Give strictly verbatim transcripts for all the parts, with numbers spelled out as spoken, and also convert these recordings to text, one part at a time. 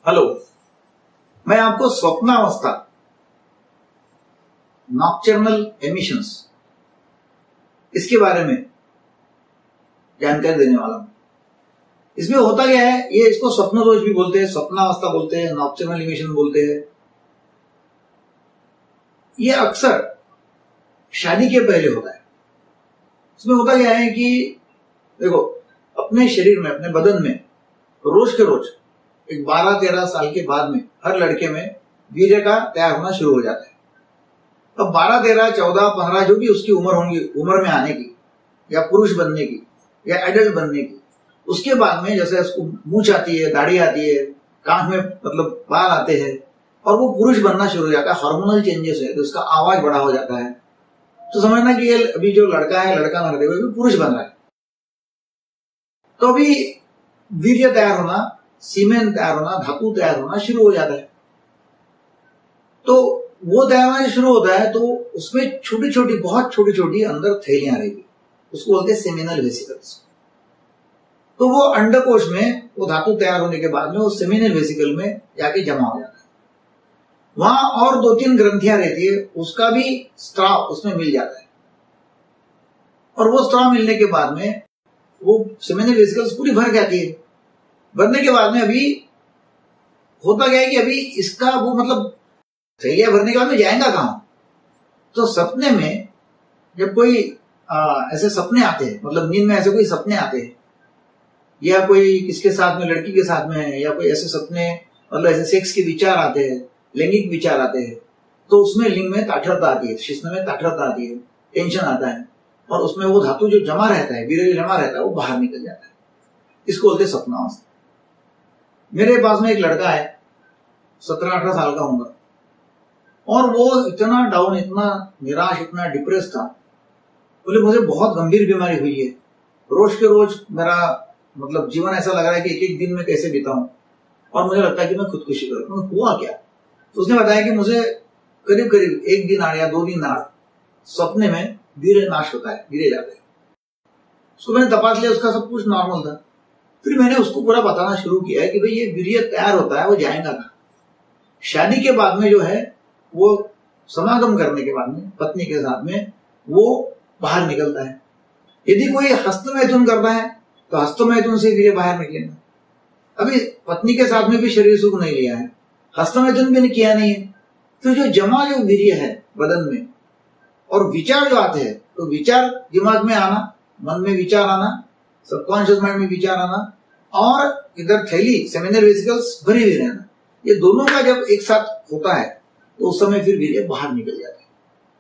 Hello, मैं आपको स्वप्नावस्था nocturnal emissions इसके बारे में जानकारी देने वाला हूं। इसमें होता क्या है, ये इसको स्वप्न दोष भी बोलते हैं, स्वप्नावस्था बोलते हैं, नॉक्टर्नल एमिशन बोलते हैं। ये अक्सर शादी के पहले होता है। इसमें होता क्या है कि देखो, अपने शरीर में, अपने बदन में रोज के रोज एक बारह तेरह साल के बाद में हर लड़के में वीर्य का तैयार होना शुरू हो जाता है। अब बारह तेरह चौदह पंद्रह जो भी उसकी उम्र होंगी, उम्र में आने की या पुरुष बनने की या एडल्ट बनने की, उसके बाद में जैसे उसको मूंछ आती है, दाढ़ी आती है, कान में मतलब बाल आते हैं और वो पुरुष बनना शुरू हो जाता है। हार्मोनल चेंजेस है तो उसका आवाज बड़ा हो जाता है। तो समझना कि ये अभी जो लड़का है, लड़का ना रहते हुए पुरुष बन रहा है। तो अभी वीर्य तैयार होना, सीमेन तैयार होना, धातु तैयार होना शुरू हो जाता है। तो वो तैयार होना शुरू होता है तो उसमें छोटी छोटी, बहुत छोटी छोटी अंदर थैलियां रहेगी, उसको बोलते हैं सेमिनल वेसिकल्स। तो वो अंडकोश में वो धातु तैयार होने के बाद में वो सेमिनल वेसिकल में जाके जमा हो जाता है। वहां और दो तीन ग्रंथियां रहती है, उसका भी स्त्राव उसमें मिल जाता है। और वो स्त्राव मिलने के बाद में वो सेमिनल वेसिकल्स पूरी भर जाती है। भरने के बाद में अभी होता क्या है कि अभी इसका वो मतलब थैलियां भरने के बाद में जाएगा कहां? तो सपने में जब कोई आ, ऐसे सपने आते हैं, मतलब नींद में ऐसे कोई सपने आते हैं, या कोई किसके साथ में, लड़की के साथ में है, या कोई ऐसे सपने मतलब ऐसे सेक्स के विचार आते हैं, लैंगिक विचार आते हैं, तो उसमें लिंग में ताठरता आती है, शिश्न में ताठरता आती है, टेंशन आता है और उसमें वो धातु जो जमा रहता है, वीर्य जमा रहता है, वो बाहर निकल जाता है। इसको बोलते हैं स्वप्नावस्था। मेरे पास में एक लड़का है, सत्रह अठारह साल का होगा, और वो इतना डाउन, इतना निराश, इतना डिप्रेस था। बोले मुझे बहुत गंभीर बीमारी हुई है, रोज के रोज मेरा मतलब जीवन ऐसा लग रहा है कि एक एक दिन में कैसे बिताऊं और मुझे लगता है कि मैं खुदकुशी करूं। हुआ क्या? तो उसने बताया कि मुझे करीब करीब एक दिन आड़ या दो दिन आड़ सपने में वीर्य नाश होता है, वीर्य जाता है। उसको मैंने तपास लिया, उसका सब कुछ नॉर्मल था। फिर मैंने उसको पूरा बताना शुरू किया है कि भाई ये वीर्य तैयार होता है, वो जाएगा कहां? शादी के बाद में जो है वो समागम करने के बाद में पत्नी के साथ में वो बाहर निकलता है। यदि कोई हस्तमैथुन करता है तो हस्तमैथुन से वीर्य बाहर निकलेगा। अभी पत्नी के साथ में भी शरीर सुख नहीं लिया है, हस्तमैथुन भी किया नहीं है, तो जो जमा जो वीर्य है बदन में और विचार जो आते हैं, तो विचार दिमाग में आना, मन में विचार आना, सबकॉन्शियस माइंड में विचार आना, और इधर थैली सेमिनल वेसिकल्स भरी हुई रहना, ये दोनों का जब एक साथ होता है तो उस समय फिर वीर्य बाहर निकल जाता है।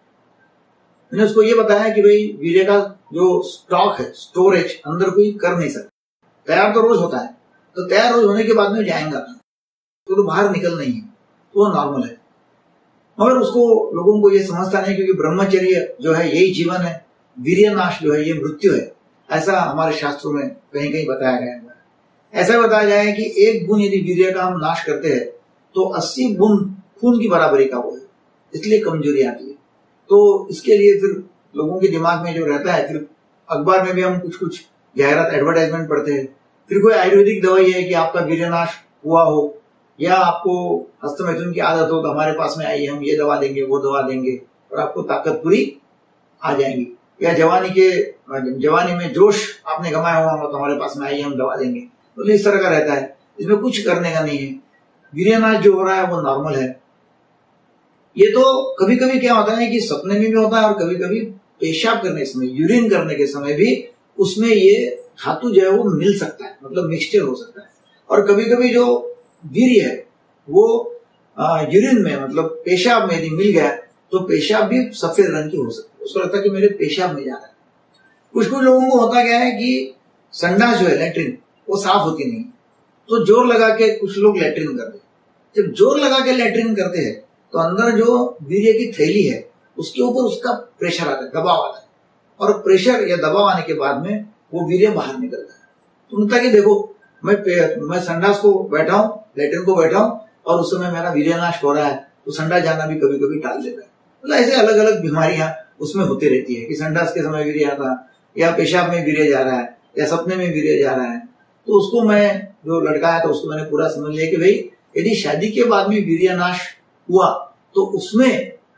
मैंने उसको ये बताया कि भाई वीर्य का जो स्टॉक है, स्टोरेज अंदर कोई कर नहीं सकता। तैयार तो रोज होता है, तो तैयार रोज होने के बाद में जाएगा तो, तो बाहर निकल नहीं है, तो वो नॉर्मल है। मगर उसको लोगों को ये समझता नहीं, क्योंकि ब्रह्मचर्य जो है यही जीवन है, वीर्य नाश जो है ये मृत्यु है, ऐसा हमारे शास्त्रों में कहीं कहीं बताया गया है। ऐसा बताया गया है कि एक बूंद यदि वीर्य का हम नाश करते हैं तो अस्सी बूंद खून की बराबरी का वो है, इसलिए कमजोरी आती है। तो इसके लिए फिर लोगों के दिमाग में जो रहता है, फिर अखबार में भी हम कुछ कुछ जाहिरात, एडवर्टाइजमेंट पढ़ते हैं। फिर कोई आयुर्वेदिक दवाई है कि आपका वीर्य नाश हुआ हो या आपको हस्तमैथुन की आदत हो तो हमारे पास में आइए, हम ये दवा देंगे, वो दवा देंगे और आपको ताकत पूरी आ जाएगी। या जवानी के जवानी में जोश आपने गंवाया हुआ तो हमारे पास में आइए, हम दवा देंगे। तो इस तरह का रहता है, इसमें कुछ करने का नहीं है। वीर्य नाश जो हो रहा है वो नॉर्मल है। ये तो कभी कभी क्या होता है कि सपने में भी होता है और कभी कभी पेशाब करने के समय, यूरिन करने के समय भी उसमें ये धातु जो है वो मिल सकता है, मतलब मिक्सचर हो सकता है। और कभी कभी जो वीर्य है वो यूरिन में, मतलब पेशाब में यदि मिल गया तो पेशाब भी सफेद रंग की हो सकती है। उसको लगता है कि मेरे पेशाब में जा रहा है। कुछ कुछ लोगों को होता क्या है कि संडास जो है, लैट्रिन, वो साफ होती नहीं, तो जोर लगा के कुछ लोग लैट्रिन करते हैं। जब जोर लगा के लैट्रिन करते हैं तो अंदर जो वीर्य की थैली है उसके ऊपर उसका प्रेशर आता है, दबाव आता है, और प्रेशर या दबाव आने के बाद में वो वीर्य बाहर निकलता है। तो उनका कि देखो मैं मैं संडास को बैठा हूं, लैट्रिन को बैठा हूं और उस समय मेरा वीर्य नाश हो रहा है, तो संडास जाना भी कभी कभी टाल देता है। मतलब ऐसे अलग अलग बीमारियां उसमें होती रहती है कि संडास के समय वीर्य आता, या पेशाब में वीर्य जा रहा है, या सपने में वीर्य जा रहा है। तो उसको मैं, जो लड़का है तो उसको मैंने पूरा समझ लिया कि भाई यदि शादी के बाद में वीर्यनाश हुआ तो उसमें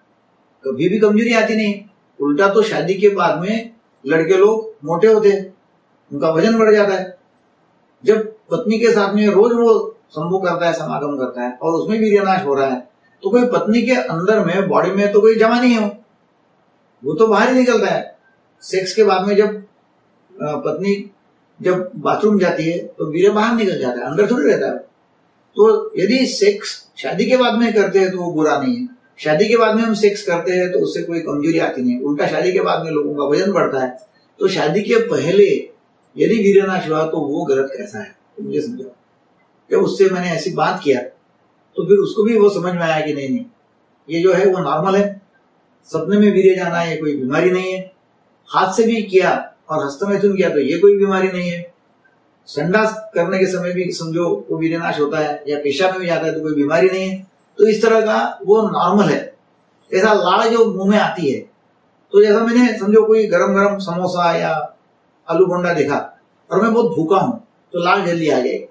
कभी भी कमजोरी आती नहीं। उल्टा तो शादी के बाद में लड़के लोग मोटे होते हैं, उनका वजन बढ़ जाता है। जब पत्नी के साथ में रोज वो संभोग करता है, समागम करता है और उसमें वीर्यनाश हो रहा है, तो कोई पत्नी के अंदर में बॉडी में तो कोई जमा नहीं हो, वो तो बाहर ही निकलता है। सेक्स के बाद में जब पत्नी जब बाथरूम जाती है तो वीर्य बाहर निकल जाता है, अंदर थोड़ी रहता है। तो यदि सेक्स शादी के बाद में करते हैं तो वो बुरा नहीं है। शादी के बाद में हम सेक्स करते हैं तो उससे कोई कमजोरी आती नहीं, उल्टा शादी के बाद में लोगों का वजन बढ़ता है। तो शादी के पहले यदि वीर्यनाश हुआ तो वो गलत कैसा है, तो मुझे समझाओ। जब उससे मैंने ऐसी बात किया तो फिर उसको भी वो समझ में आया कि नहीं नहीं ये जो है वो नॉर्मल है, सपने में वीर्य जाना ये कोई बीमारी नहीं है, हाथ से भी किया और हस्तमैथुन किया तो ये कोई बीमारी नहीं है, संडास करने के समय भी समझो वो वीर्यनाश होता है या पेशाब में भी जाता है तो कोई बीमारी नहीं है। तो इस तरह का वो नॉर्मल है। ऐसा लाड़ जो मुंह में आती है, तो जैसा मैंने समझो कोई गरम गरम समोसा या आलू बोंडा देखा और मैं बहुत भूखा हूं तो लाड़ जल्दी आ जाएगी,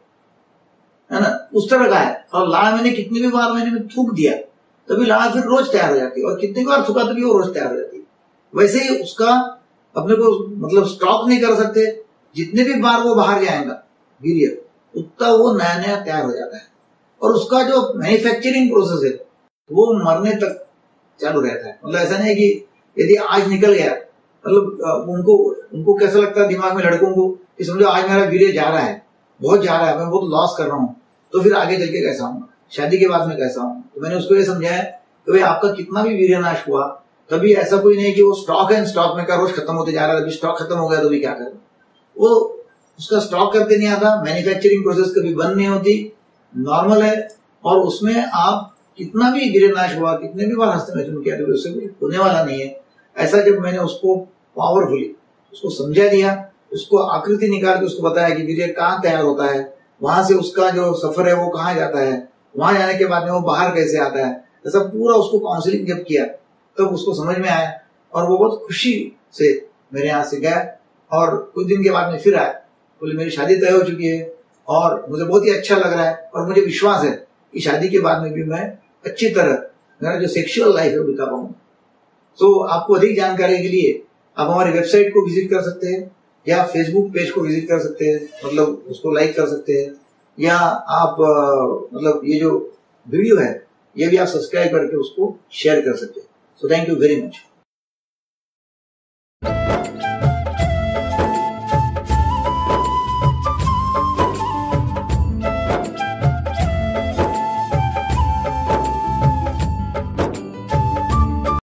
है ना, उस तरह का है। और लाड़ मैंने कितनी भी बार मैंने थूक दिया तभी लाड़ फिर रोज तैयार हो जाती है, और कितनी बार थूका तभी वो रोज तैयार हो जाती है। वैसे ही उसका अपने को मतलब स्टॉक नहीं कर सकते, जितने भी बार वो बाहर जाएगा वीर्य उतना वो नया नया तैयार हो जाता है। और उसका जो मैन्युफैक्चरिंग प्रोसेस है वो मरने तक चालू रहता है। मतलब ऐसा नहीं कि यदि आज निकल गया, मतलब उनको उनको कैसा लगता है दिमाग में लड़कों को कि समझो आज मेरा वीर्य जा रहा है, बहुत जा रहा है, मैं बहुत लॉस कर रहा हूँ, तो फिर आगे चल के कैसा हूँ, शादी के बाद में कैसा हूँ। तो मैंने उसको ये समझाया कि भाई आपका कितना भी वीर्यनाश हुआ तभी ऐसा कोई नहीं कि वो स्टॉक है, स्टॉक में का रोज खत्म होते जा रहा है, अभी स्टॉक खत्म हो गया तो भी क्या करें। वो उसका स्टॉक करके नहीं आता, मैन्युफैक्चरिंग प्रोसेस कभी बंद नहीं होती, नॉर्मल है। और उसमें आप कितना भी वीर्यनाश हुआ, कितने भी बार हस्तमैथुन किया तो उससे कोई होने वाला नहीं है। ऐसा जब मैंने उसको पावरफुली उसको समझा दिया, उसको आकृति निकाल के उसको बताया कि वीर्य कहाँ तैयार होता है, वहां से उसका जो सफर है वो कहाँ जाता है, वहां जाने के बाद में वो बाहर कैसे आता है, ऐसा पूरा उसको काउंसलिंग जब किया तब उसको समझ में आया और वो बहुत खुशी से मेरे यहाँ से गया। और कुछ दिन के बाद में फिर आया, बोले मेरी शादी तय हो चुकी है और मुझे बहुत ही अच्छा लग रहा है और मुझे विश्वास है कि शादी के बाद में भी मैं अच्छी तरह मेरा जो सेक्सुअल लाइफ है बिता पाऊंगा। तो आपको अधिक जानकारी के लिए आप हमारी वेबसाइट को विजिट कर सकते हैं या फेसबुक पेज को विजिट कर सकते हैं, मतलब उसको लाइक कर सकते हैं, या आप मतलब ये जो वीडियो है ये भी आप सब्सक्राइब करके उसको शेयर कर सकते हैं। So thank you very much.